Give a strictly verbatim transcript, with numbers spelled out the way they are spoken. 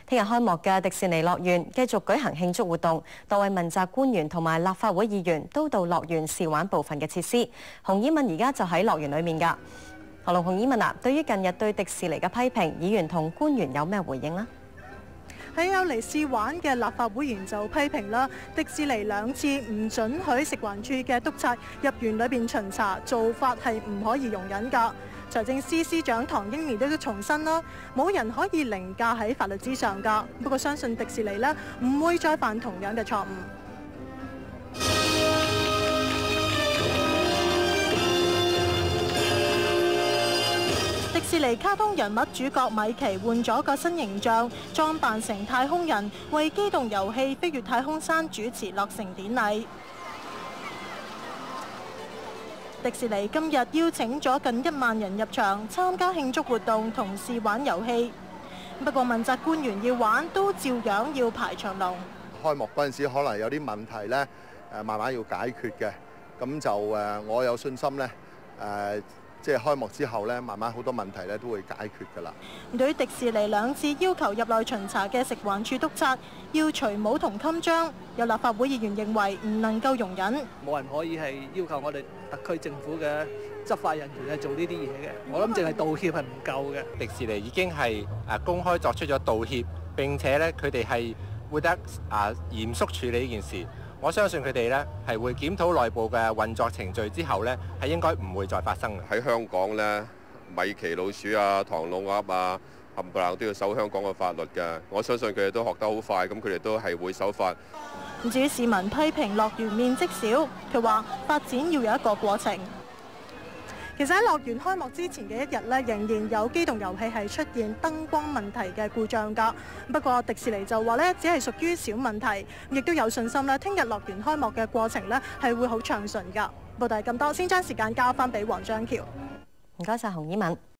聽日開幕嘅迪士尼樂園繼續舉行慶祝活動，多位問責官員同埋立法會議員都到樂園試玩部分嘅設施。洪以敏而家就喺樂園裏面㗎。何龍，洪以敏啊，對於近日對迪士尼嘅批評，議員同官員有咩回應呢？ 喺有嚟試玩嘅立法會議員就批評啦，迪士尼兩次唔准許食環署嘅督察入園裏邊巡查，做法係唔可以容忍㗎。財政司司長唐英年都重申啦，冇人可以凌駕喺法律之上㗎。不過相信迪士尼呢唔會再犯同樣嘅錯誤。迪士尼卡通人物主角米奇換咗個新形象，裝扮成太空人，為機動遊戲飛越太空山主持落成典禮。迪士尼今日邀請咗近一萬人入場參加慶祝活動同試玩遊戲，不過問責官員要玩都照樣要排長龍。 開幕嗰陣時可能有啲問題咧，誒慢慢要解決嘅，咁就誒我有信心咧，誒即係開幕之後咧，慢慢好多問題咧都會解決㗎啦。 對於迪士尼兩次要求入內巡查嘅食環署督察要除帽同襟章，有立法會議員認為唔能夠容忍。 冇人可以係要求我哋特區政府嘅執法人員係做呢啲嘢嘅。我諗淨係道歉係唔夠嘅。 迪士尼已經係誒公開作出咗道歉，並且咧佢哋係會得啊嚴肅處理呢件事。我相信佢哋咧係會檢討內部嘅運作程序之後咧，係應該唔會再發生嘅。 喺香港咧，米奇老鼠啊、唐老鴨啊，冚唪唥都要守香港嘅法律嘅。我相信佢哋都學得好快，咁佢哋都係會守法。 至於市民批評樂園面積少，佢話發展要有一個過程。其實喺樂園開幕之前嘅一日咧，仍然有機動遊戲係出現燈光問題嘅故障㗎。不過迪士尼就話咧，只係屬於小問題，亦都有信心咧，聽日樂園開幕嘅過程咧係會好暢順㗎。報道係咁多，先將時間交翻俾黃章橋。 唔該晒，洪以敏。